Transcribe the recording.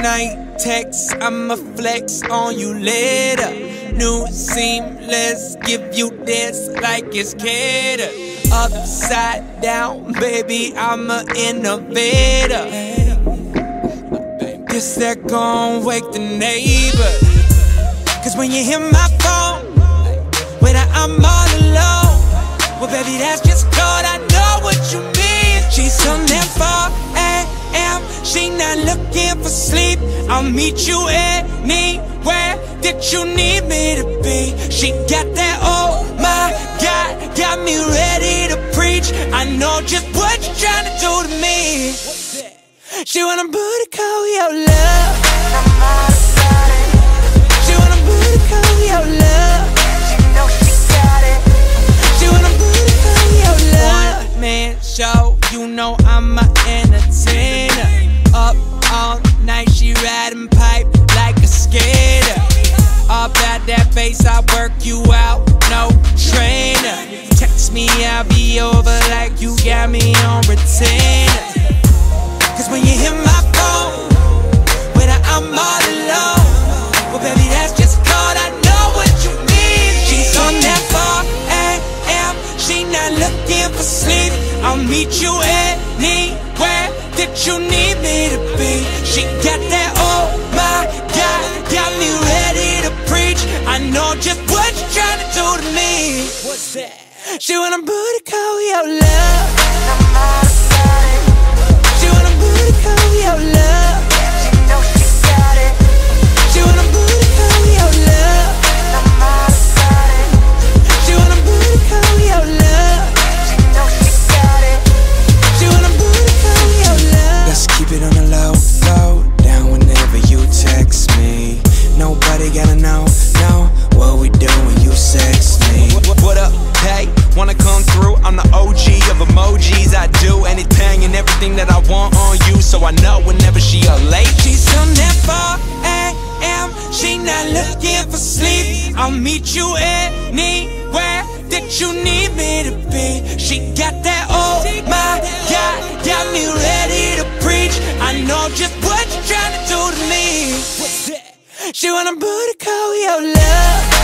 night text, I'ma flex on you later. New seamless, give you this like it's catered. Upside down, baby, I'm an innovator. This that gon' wake the neighbors. Cause when you hear my phone, when I'm all alone, well baby that's just God, I know what you mean. She's on that 4 a.m., she not looking for sleep. I'll meet you anywhere that you need me to be. She got that, oh my God, got me ready to preach. I know just what you're trying to do to me. She want a booty call your love. She want a booty call your love. She know she got it. She want a booty call your love. One man show, you know I'm an entertainer. Up all night, she riding pipe like a skater. All about that bass, I work you out, no trainer. Text me, I'll be over like you got me on retainer. Cause when you hear my phone, when I'm all alone, well baby that's just God, I know what you mean. She's on that 4 a.m., she not looking for sleep. I'll meet you anywhere that you need me to be. She got that, oh my God, got me ready to preach. I know just what you're trying to do to me. What's that? She want a booty call your love. She want a booty call your love. She know she got it. She want a booty call your love. She want a booty call your love. She know she got it. She want a booty call your love. Let's keep it on the low, low down whenever you text me. Nobody gotta know what we do when you sex me. What up, hey? Wanna come through? I'm the OG of emojis. I do anything and everything that I want on you, so I know whenever she up late. She's on that 4 a.m., she not looking for sleep. I'll meet you anywhere that you need me to be. She got that, oh my God, got me ready to preach. I know just what you're trying to do to me. She want a booty call your love.